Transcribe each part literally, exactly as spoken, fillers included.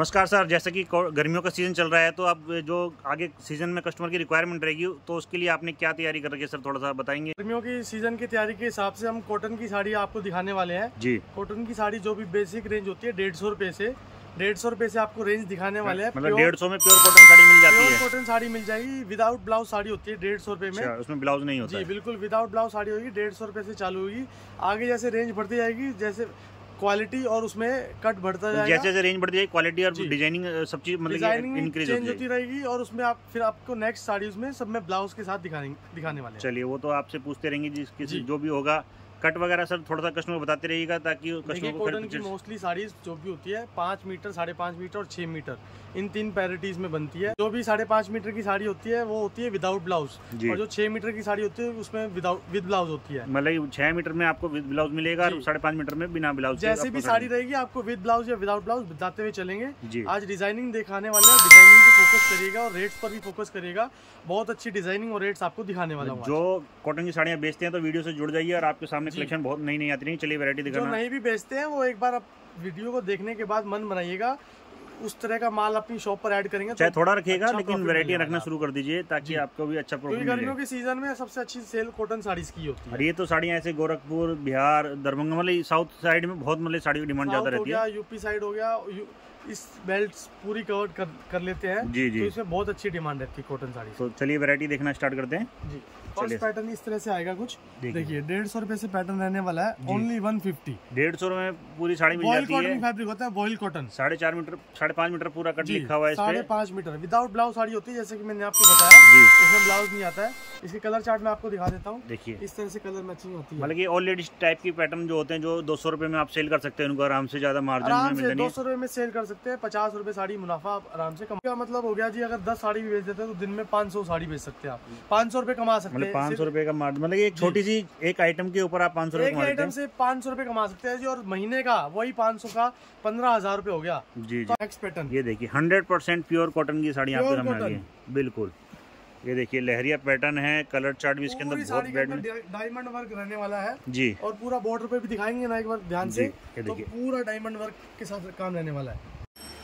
नमस्कार सर, जैसे कि गर्मियों का सीज़न चल रहा है तो अब जो आगे सीज़न में कस्टमर की रिक्वायरमेंट रहेगी तो उसके लिए आपने क्या तैयारी कर रखी है सर, थोड़ा सा बताएंगे। गर्मियों की सीज़न की तैयारी के हिसाब से हम कॉटन की साड़ी आपको दिखाने वाले हैं जी। कॉटन की साड़ी जो भी बेसिक रेंज होती है डेढ़ सौ रुपये से डेढ़ सौ रुपये से आपको रेंज दिखाने वाले हैं। मतलब डेढ़ सौ में प्योर कॉटन साड़ी मिल जाती है। कॉटन साड़ी मिल जाएगी, विदाउट ब्लाउज साड़ी होती है डेढ़ सौ रुपये में। उसमें ब्लाउज नहीं होता जी बिल्कुल, विदाउट ब्लाउज साड़ी होगी, डेढ़ सौ रुपये से चालू होगी। आगे जैसे रेंज बढ़ती जाएगी, जैसे क्वालिटी और उसमें कट बढ़ता जाएगा, जैसे जैसे रेंज बढ़ती जाएगी क्वालिटी और डिजाइनिंग सब चीज मतलब इंक्रीज चेंज होती रहेगी। और उसमें आप फिर आपको नेक्स्ट साड़ी उसमें सब में ब्लाउज के साथ दिखाने दिखाने वाले हैं। चलिए वो तो आपसे पूछते रहेंगे जिस जो भी होगा। कट वगैरह सर थोड़ा सा कस्टमर बताते रहिएगा ताकि कस्टमर को कॉटन की मोस्टली साड़ी जो भी होती है पाँच मीटर, साढ़े पाँच मीटर और छह मीटर, इन तीन पैरिटीज में बनती है। जो भी साढ़े पाँच मीटर की साड़ी होती है वो होती है विदाउट ब्लाउज, और जो छह मीटर की साड़ी होती है उसमें विदाउट विद ब्लाउज होती है। मतलब छह मीटर में आपको विद ब्लाउज मिलेगा और साढ़े पाँच मीटर में बिना ब्लाउज। जैसे भी साड़ी रहेगी आपको विद ब्लाउज या विदाउट ब्लाउज बताते हुए चलेंगे। आज डिजाइनिंग दिखाने वाले हैं, डिजाइनिंग पे फोकस करिएगा और रेट्स पर भी फोकस करिएगा। बहुत अच्छी डिजाइनिंग और रेट्स आपको दिखाने वाला हूं। जो कॉटन की साड़ियाँ बेचते हैं तो वीडियो से जुड़ जाइए और आपके सामने कलेक्शन बहुत नई नई आती नहीं। चलिए वैरायटी दिखाना। जो नहीं भी बेचते हैं वो एक बार आप वीडियो को देखने के बाद मन बनाइएगा, उस तरह का माल अपनी शॉप पर ऐड करेंगे। चाहे थोड़ा रखिएगा अच्छा, लेकिन वैरायटी रखना शुरू कर दीजिए ताकि आपको भी अच्छा प्रॉफिट मिले। गर्मियों के सीजन में सबसे अच्छी सेल कॉटन साड़ीज की होती है। और ये तो साड़ियाँ ऐसे गोरखपुर, बिहार, दरभंगा मतलब साउथ साइड में बहुत मतलब साड़ी की डिमांड ज्यादा रहती है। यूपी साइड हो गया, इस बेल्ट पूरी कवर कर, कर लेते हैं जी जी। तो इसमें बहुत अच्छी डिमांड रहती है कॉटन साड़ी। तो चलिए वैरायटी देखना स्टार्ट करते हैं जी। फर्स्ट पैटर्न इस तरह से आएगा कुछ, देखिए डेढ़ सौ रुपए से पैटर्न रहने वाला है, ओनली वन फिफ्टी। डेढ़ सौ में पूरी साड़ी मिल जाती है। फैब्रिक होता है बॉयल कॉटन, साढ़े चार मीटर साढ़े पाँच मीटर पूरा कट लिखा हुआ है। साढ़े पाँच मीटर विदाउट ब्लाउज साड़ी होती है, जैसे कि मैंने आपको बताया जी। इसमें ब्लाउज नहीं आता है। इसके कलर चार्ट में आपको दिखा देता हूँ, देखिए इस तरह से कलर मैचिंग होती है। मतलब कि ऑल लेडीज टाइप की पैटर्न जो होते हैं जो दो सौ रुपए में आप सेल कर सकते हैं, उनको आराम से ज्यादा मार्जिन दो सौ रुपए में सेल कर सकते हैं। पचास रुपए साड़ी मुनाफा आराम से कमा। मतलब हो गया जी, अगर दस साड़ी भी बेच देते हैं तो दिन में पाँच सौ साड़ी बेच सकते हैं आप, पाँच सौ रुपए कमा सकते हैं। पाँच सौ रुपए का मार्जिन मतलब एक छोटी सी एक आइटम के ऊपर आप पाँच सौ एक आइटम से पाँच सौ रुपए कमा सकते हैं जी। और महीने का वही पाँच सौ का पंद्रह हजार रुपए हो गया जी जी। नेक्स्ट पैटर्न ये देखिए हंड्रेड परसेंट प्योर कॉटन की साड़ी आपके सामने आ गई है बिल्कुल। ये देखिए लहरिया पैटर्न है, कलर चार्ट भी इसके अंदर बहुत डायमंड वर्क रहने वाला है जी। और पूरा बॉर्डर पे भी दिखाएंगे ना एक बार ध्यान से, तो पूरा डायमंड वर्क के साथ काम रहने वाला है।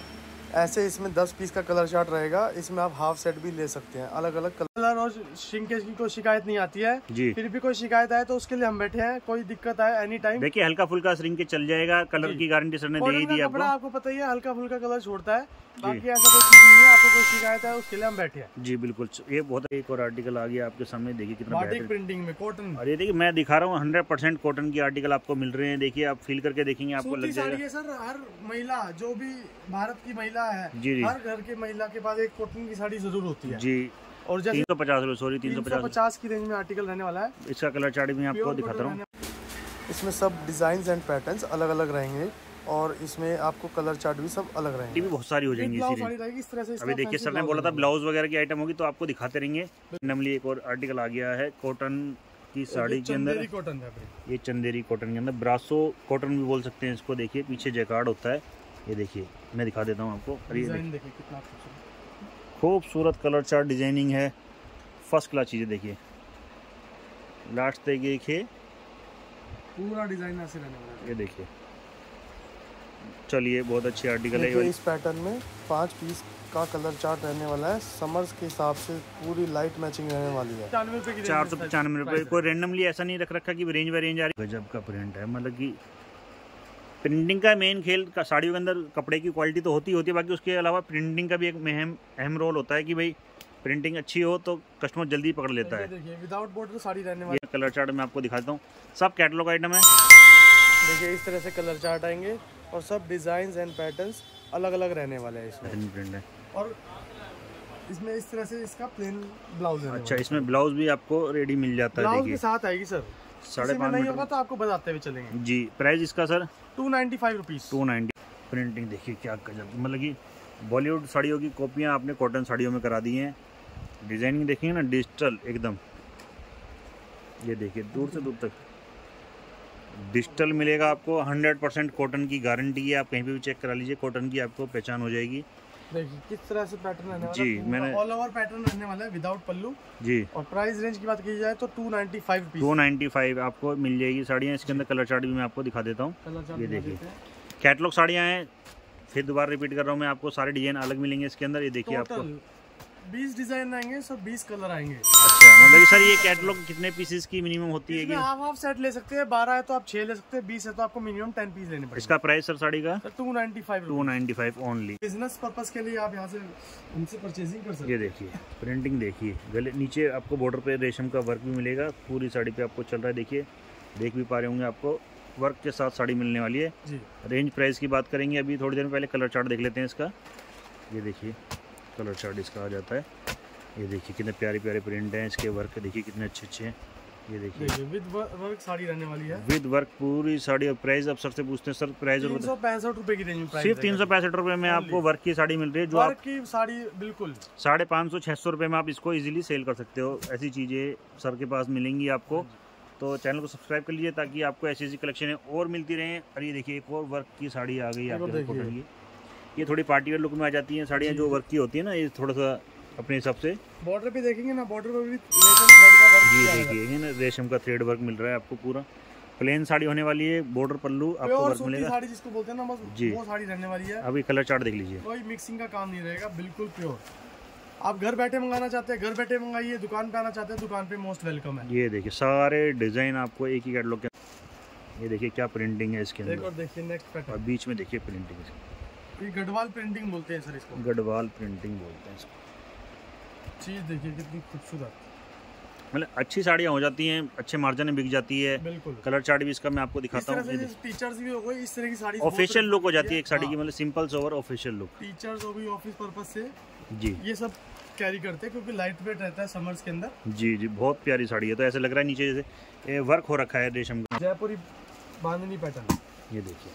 ऐसे इसमें दस पीस का कलर चार्ट रहेगा, इसमें आप हाफ सेट भी ले सकते हैं। अलग अलग कलर और श्रिंकेज की कोई शिकायत नहीं आती है जी। फिर भी कोई शिकायत आए तो उसके लिए हम बैठे हैं, कोई दिक्कत आए एनी टाइम। देखिए हल्का फुल्का श्रिंकेज चल जाएगा, कलर की गारंटी सर ने दे ही दी आपको। आपको पता ही है हल्का फुल्का कलर छोड़ता है, बाकी ऐसा कोई चीज नहीं है। आपको कोई शिकायत है उसके लिए हम बैठे हैं जी बिल्कुल। ये बहुत एक और आर्टिकल आ गया आपके सामने, देखिए कितना बाटिक प्रिंटिंग में कॉटन। और ये देखिए मैं दिखा रहा हूँ हंड्रेड परसेंट कॉटन की आर्टिकल आपको मिल रहे हैं। देखिए आप फील करके देखेंगे आपको लग जाएगा। सर हर महिला जो भी भारत की महिला है जी, हर घर की महिला के पास एक कॉटन की साड़ी जरूर होती है जी। और तीन सौ पचास रुपए सॉरी तीन सौ पचास की रेंज में आर्टिकल रहने वाला है। इसका कलर चार्ट भी आपको दिखाता हूँ। इसमें सब डिजाइन एंड पैटर्न्स अलग अलग रहेंगे और इसमें आपको कलर चार्ट भी सब अलग रहेंगे। भी बहुत सारी हो जाएंगी इस तरह से। अभी देखिए सर ने बोला था ब्लाउज वगैरह की आइटम होगी तो आपको दिखाते रहेंगे। नमली एक और आर्टिकल आ गया है कॉटन की साड़ी के अंदर, कॉटन ये चंदेरी कॉटन के अंदर ब्रासो कॉटन भी बोल सकते हैं इसको। देखिए पीछे जैकार्ड होता है, ये देखिए मैं दिखा देता हूँ आपको। खूबसूरत कलर चार्ट डिजाइनिंग है, फर्स्ट क्लास चीज़ें। देखिए लास्ट तक देखिए पूरा डिजाइन ऐसे रहने वाला है। ये देखिए चलिए बहुत अच्छी आर्टिकल है। इस पैटर्न में पांच पीस का कलर चार्ट रहने वाला है, समर्स के हिसाब से पूरी लाइट मैचिंग रहने वाली है। चार सौ पचानवे रुपये। कोई रेंडमली ऐसा नहीं रख रखा कि रेंज बाय रेंज आ रही। गजब का प्रिंट है, मतलब कि प्रिंटिंग का मेन खेल का साड़ियों के अंदर कपड़े की क्वालिटी तो होती होती है, बाकी उसके अलावा प्रिंटिंग का भी एक अहम अहम रोल होता है कि भाई प्रिंटिंग अच्छी हो तो कस्टमर जल्दी पकड़ लेता है। देखिए विदाउट बॉर्डर साड़ी रहने वाली। ये कलर चार्ट मैं आपको दिखाता हूँ, सब कैटलॉग आइटम है। देखिए इस तरह से कलर चार्ट आएंगे और सब डिजाइन एंड पैटर्न्स अलग अलग रहने वाले हैं इसमें प्रिंट है। और इसमें इस तरह से इसका प्लेन ब्लाउज है। अच्छा इसमें ब्लाउज भी आपको रेडी मिल जाता है, ब्लाउज के साथ आएगी सर। साढ़े पाँच नहीं होगा तो आपको बताते हुए चलेंगे जी। प्राइस इसका sir two ninety five rupees two ninety. Printing देखिए क्या गजब, मतलब कि बॉलीवुड साड़ियों की कॉपियाँ आपने कॉटन साड़ियों में करा दी हैं। डिजाइनिंग देखिए ना डिजिटल एकदम, ये देखिए दूर से दूर तक डिजिटल मिलेगा आपको। हंड्रेड परसेंट कॉटन की गारंटी है, आप कहीं पे भी चेक करा लीजिए, कॉटन की आपको पहचान हो जाएगी। देखिए किस तरह से पैटर्न रहने वाला जी। मैंने ऑल ओवर पैटर्न रहने वाला है विदाउट पल्लू जी। और प्राइस रेंज की बात की जाए तो two ninety five rupees two ninety five आपको मिल जाएगी साड़ियाँ। इसके अंदर कलर चार्ट भी मैं आपको दिखा देता हूँ। ये देखिए कैटलॉग साड़ियाँ हैं, फिर दोबारा रिपीट कर रहा हूँ मैं, आपको सारे डिजाइन अलग मिलेंगे इसके अंदर। ये देखिए आपको बीस डिजाइन आएंगे, सब बीस कलर आएंगे। अच्छा, मतलब सर ये कैटलॉग कितने पीसेस की मिनिमम होती है? हाफ हाफ सेट ले सकते हैं, बारह है तो आप छह ले सकते हैं, बीस है तो आपको मिनिमम टेन पीस लेने पड़ेंगे। इसका प्राइस सर साड़ी का two ninety five two ninety five only. Business purpose के लिए आप यहाँ से उनसे परचेजिंग कर सकते हैं। ये देखिए प्रिंटिंग देखिए, गले नीचे आपको बॉर्डर पे रेशम का वर्क भी मिलेगा, पूरी साड़ी पे आपको चल रहा है। देखिए देख भी पा रहे होंगे, आपको वर्क के साथ साड़ी मिलने वाली है जी। रेंज प्राइस की बात करेंगे अभी थोड़ी देर में, पहले कलर चार्ट देख लेते हैं इसका। ये देखिए कलर चार्ट इसका आ जाता है। ये देखिए कितने प्यारे प्यारे प्रिंट हैं इसके, वर्क देखिए कितने अच्छे अच्छे हैं। ये देखिए विद वर्क साड़ी रहने वाली है, विद वर्क पूरी साड़ी। और प्राइस आप सर से पूछते हैं, सर प्राइस तीन सौ पैंसठ रुपए की रेंज में प्राइस, सिर्फ तीन सौ पैंसठ रुपए में आपको वर्क की साड़ी मिल रही है, जो वर्क की साड़ी बिल्कुल साढ़े पाँच सौ छः सौ रुपये में आप इसको इजीली सेल कर सकते हो। ऐसी चीज़ें सर के पास मिलेंगी आपको, तो चैनल को सब्सक्राइब कर लीजिए ताकि आपको ऐसी ऐसी कलेक्शन और मिलती रहें। और ये देखिए एक और वर्क की साड़ी आ गई है आपके कॉटन की, ये थोड़ी पार्टी वेयर लुक में आ जाती हैं साड़ियाँ जो वर्क की होती है ना, ये थोड़ा सा अपने हिसाब से। बॉर्डर पे देखेंगे ना, बॉर्डर पे भी रेशम थ्रेड का वर्क जी देखिए है ना, रेशम का थ्रेड वर्क मिल रहा है आपको। पूरा प्लेन साड़ी होने वाली है, बॉर्डर पल्लू आपको वर्क मिलेगा। साड़ी जिसको बोलते हैं ना, बस जी वो साड़ी रहने वाली है। अभी कलर चार्ट देख लीजिए, कोई मिक्सिंग का काम नहीं रहेगा, बिल्कुल प्योर। आप घर बैठे मंगाना चाहते हैं घर बैठे मंगाइए, दुकान पे आना चाहते हैं दुकान पे मोस्ट वेलकम है। ये देखिए सारे डिजाइन आपको एक ही कैटलॉग के। ये देखिए क्या प्रिंटिंग है इसके अंदर, और देखिए नेक्स्ट पैटर्न, और बीच में देखिए प्रिंटिंग। ये गढ़वाल प्रिंटिंग बोलते हैं सर इसको, गढ़वाल प्रिंटिंग बोलते हैं इसको। चीज देखिए कितनी खूबसूरत, मतलब अच्छी साड़ियाँ हो जाती हैं, अच्छे मार्जिन में बिक जाती है। बिल्कुल कलर चार्ट भी इसका मैं आपको दिखाता हूँ। टीचर्स भी हो गई, इस तरह की साड़ी ऑफिशियल लुक हो जाती है एक साड़ी की, मतलब simple sober official look. Teachers हो गई ऑफिस पर्पज से जी, ये सब कैरी करते हैं क्योंकि लाइट वेट रहता है समर्स के अंदर। जी जी बहुत प्यारी साड़ी है, तो ऐसा लग रहा है नीचे जैसे वर्क हो रखा है रेशम का। जयपुरी बांधनी पैटर्न, ये देखिए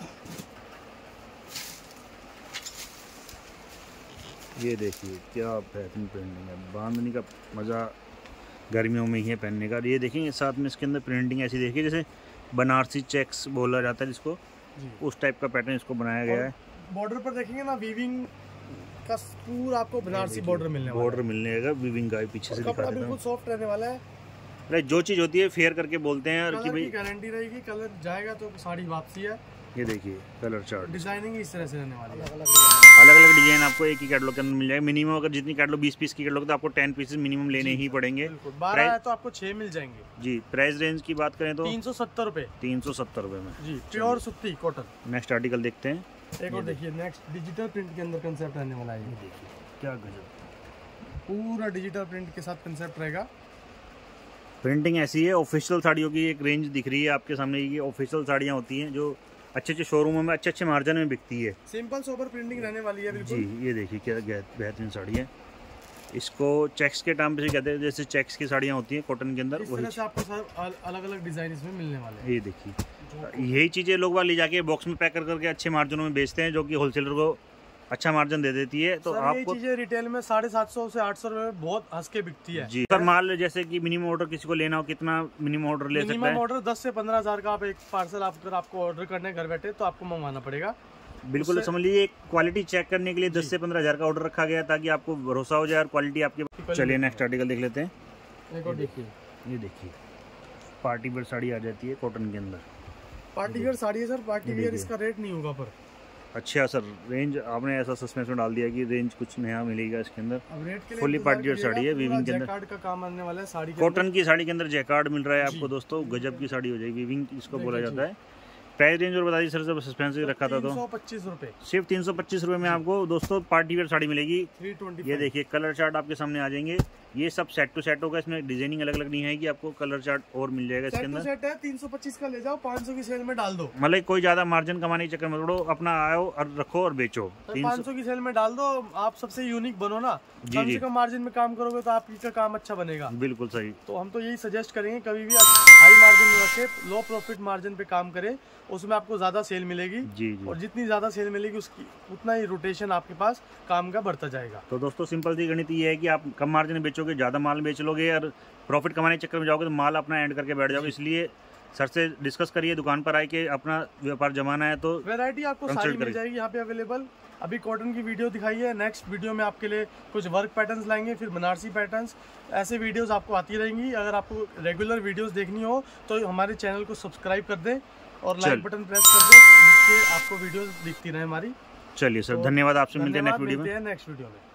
ये देखिए क्या बेहतरीन प्रिंटिंग है। बांधनी का मज़ा गर्मियों में ही है पहनने का। ये देखेंगे साथ में इसके अंदर प्रिंटिंग ऐसी देखिए जैसे बनारसी चेक्स बोला जाता है जिसको, उस टाइप का पैटर्न इसको बनाया गया है। बॉर्डर पर देखेंगे ना, वीविंग का पूरा आपको बनारसी बॉर्डर मिलने वाला है। बॉर्डर मिलने का वीविंग का पीछे से दिखा देता हूं। बिल्कुल सॉफ्ट रहने वाला है। अरे जो चीज़ होती है फेयर करके बोलते हैं और कि भाई गारंटी रहेगी, कलर जाएगा तो साड़ी वापसी है। ये देखिए कलर चार्ट, डिजाइनिंग इस तरह से रहने वाली है। अलग अलग डिजाइन आपको एक ही कैटलॉग के अंदर मिल जाएगा। मिनिमम अगर जितनी कैटलॉग बीस पीस की कैटलॉग तो आपको टेन पीसेस मिनिमम लेने ही पड़ेंगे। बारह है तो आपको छह मिल जाएंगे जी। प्राइस रेंज की बात करें तो तीन सौ सत्तर रुपए तीन सौ सत्तर रुपए में जी, प्योर सूती कॉटन। नेक्स्ट आर्टिकल देखते हैं। एक और देखिए नेक्स्ट डिजिटल प्रिंट के अंदर कंसेप्ट रहने वाला है। देखिए क्या गजब, पूरा डिजिटल प्रिंट के साथ कंसेप्ट रहेगा। प्रिंटिंग ऐसी है। ऑफिशियल साड़ियों की एक रेंज दिख रही है आपके सामने, ये ऑफिशियल साड़ियाँ होती हैं जो अच्छे अच्छे शोरूमों में अच्छे अच्छे मार्जिन में बिकती है। सिंपल सोबर प्रिंटिंग रहने वाली है बिल्कुल जी। ये देखिए क्या बेहतरीन साड़ी है। इसको चेक्स के टाइम पे कहते हैं, जैसे चेक्स की साड़ियाँ होती हैं कॉटन के अंदर, वही से आपको सर अलग अलग डिजाइन इसमें मिलने वाले हैं। ये देखिए यही चीज़ें लोग ले जाके बॉक्स में पैक कर करके अच्छे मार्जिनों में बेचते हैं, जो कि होलसेलर को अच्छा मार्जिन दे देती है। तो आपको चीजें रिटेल में साढ़े सात सौ से आठ सौ रुपए में बहुत हंस के बिकती है जी। सर माल जैसे कि मिनिमम ऑर्डर किसी को लेना हो, कितना मिनिमम ऑर्डर ले सकता है? मिनिमम ऑर्डर दस से पंद्रह हजार का आप एक पार्सल आप अगर आपको ऑर्डर करने घर बैठे तो आपको मंगवाना पड़ेगा। बिल्कुल समझ लीजिए क्वालिटी चेक करने के लिए दस से पंद्रह हजार का ऑर्डर रखा गया ताकि आपको भरोसा हो जाए और क्वालिटी आपके। चलिए नेक्स्ट आर्टिकल देख लेते हैं। एक और देखिए, ये देखिए पार्टी वेयर साड़ी आ जाती है कॉटन के अंदर। पार्टी वेयर साड़ी है सर, पार्टी वेयर इसका रेट नहीं होगा पर अच्छा सर रेंज आपने ऐसा सस्पेंस में डाल दिया कि रेंज कुछ नया मिलेगा इसके अंदर। अब रेट के लिए फुली पार्टी वेयर साड़ी है, वीविंग के अंदर जैकार्ड का काम आने वाला है साड़ी के कॉटन की साड़ी के अंदर जैकार्ड मिल रहा है आपको दोस्तों। गजब की साड़ी हो जाएगी, वीविंग इसको बोला जाता है। प्राइस रेंज और बता दीजिए सर, जब सस्पेंस रखा था तो तीन सौ पच्चीस रुपए, सिर्फ तीन सौ पच्चीस रुपए में आपको दोस्तों पार्टी वेयर साड़ी मिलेगी। ये देखिए कलर चार्ट आपके सामने आ जाएंगे। ये सब सेट टू सेट होगा, इसमें डिजाइनिंग अलग अलग नहीं है कि आपको कलर चार्ट और मिल जाएगा इसके अंदर। सेट है तीन सौ पच्चीस का ले जाओ, पाँच सौ की सेल में डाल दो। मतलब कोई ज्यादा मार्जिन कमाने के चक्कर में थोड़ो अपना आओ और रखो और बेचो। पाँच सौ की सेल में डाल दो, आप सबसे यूनिक बनो ना। कम से कम मार्जिन में काम करोगे तो आपका काम अच्छा बनेगा। बिल्कुल सही। तो हम तो यही सजेस्ट करेंगे कभी भी हाई मार्जिन में रखे, लो प्रॉफिट मार्जिन पे काम करे, उसमें आपको ज्यादा सेल मिलेगी। जी जी। और जितनी ज्यादा सेल मिलेगी उसकी उतना ही रोटेशन आपके पास काम का बढ़ता जाएगा। तो दोस्तों सिंपल सी गणित ये है कि आप कम मार्जिन में बेचोगे, ज्यादा माल बेच लोगे और प्रॉफिट कमाने के चक्कर में जाओगे तो माल अपना एंड करके बैठ जाओगे। इसलिए सर से डिस्कस करिए, दुकान पर आके अपना व्यापार जमाना है तो वैरायटी आपको सारी मिल जाएगी यहाँ पे अवेलेबल। अभी कॉटन की वीडियो दिखाई है, नेक्स्ट वीडियो में आपके लिए कुछ वर्क पैटर्न्स लाएंगे, फिर बनारसी पैटर्न्स, ऐसे वीडियोस आपको आती रहेंगी। अगर आपको रेगुलर वीडियोस देखनी हो तो हमारे चैनल को सब्सक्राइब कर दें और लाइक बटन प्रेस कर दें जिससे आपको वीडियोस दिखती रहे हमारी। चलिए सर, धन्यवाद, आपसे मिलते हैं नेक्स्ट वीडियो में। नेक्स्ट वीडियो में।